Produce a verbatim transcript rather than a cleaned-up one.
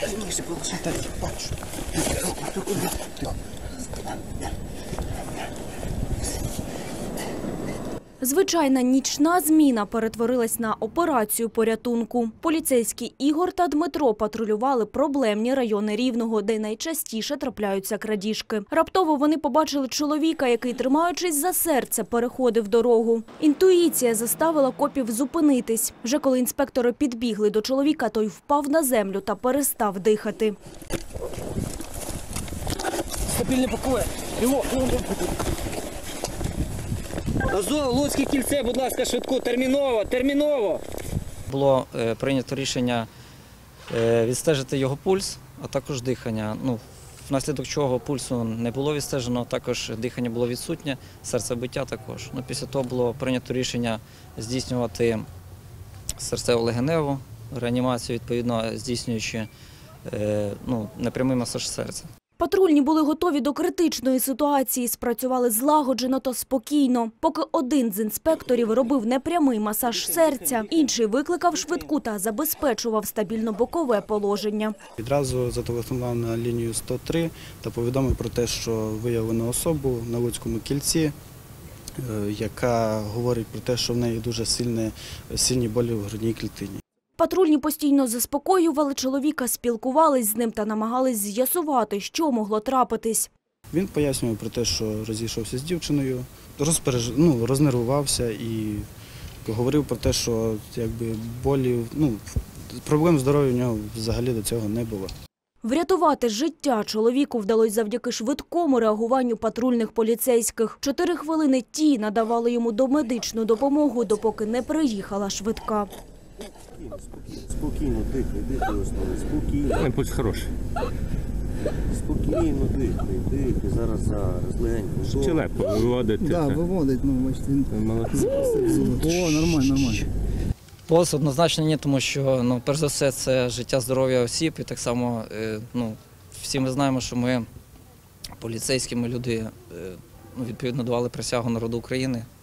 Звичайна нічна зміна перетворилась на операцію порятунку. Поліцейські Ігор та Дмитро патрулювали проблемні райони Рівного, де найчастіше трапляються крадіжки. Раптово вони побачили чоловіка, який, тримаючись за серце, переходив дорогу. Інтуїція заставила копів зупинитись. Вже коли інспектори підбігли до чоловіка, той впав на землю та перестав дихати. Стабільне бокове. Його! Азов, Луцьке кільце, будь ласка, швидко, терміново, терміново. Було е, прийнято рішення е, відстежити його пульс, а також дихання. Ну, внаслідок чого пульсу не було відстежено, також дихання було відсутнє, серцебиття також. Ну, після того було прийнято рішення здійснювати серцево-легеневу реанімацію, відповідно здійснюючи е, ну, непрямий масаж серця. Патрульні були готові до критичної ситуації, спрацювали злагоджено та спокійно. Поки один з інспекторів робив непрямий масаж серця, інший викликав швидку та забезпечував стабільно бокове положення. Відразу зателефонував на лінію сто три та повідомив про те, що виявлено особу на Луцькому кільці, яка говорить про те, що в неї дуже сильні, сильні болі в грудній клітині. Патрульні постійно заспокоювали чоловіка, спілкувались з ним та намагались з'ясувати, що могло трапитись. Він пояснював про те, що розійшовся з дівчиною, розпереж... ну, рознервувався і говорив про те, що якби, болі, ну, проблем здоров'я у нього взагалі до цього не було. Врятувати життя чоловіку вдалося завдяки швидкому реагуванню патрульних поліцейських. Чотири хвилини ті надавали йому домедичну допомогу, допоки не приїхала швидка. Спокійно, дихай, дихай, основи, спокійно. Пульс хороший. Спокійно, дихай, дихай, зараз, зараз, легенько. Щелепу виводить. Так, да, виводить, ну, бачите, він молодець. О, нормально, нормально. Пульс однозначно ні, тому що, ну, перш за все, це життя, здоров'я осіб, і так само, ну, всі ми знаємо, що ми поліцейські, ми люди, ну, відповідно, давали присягу народу України.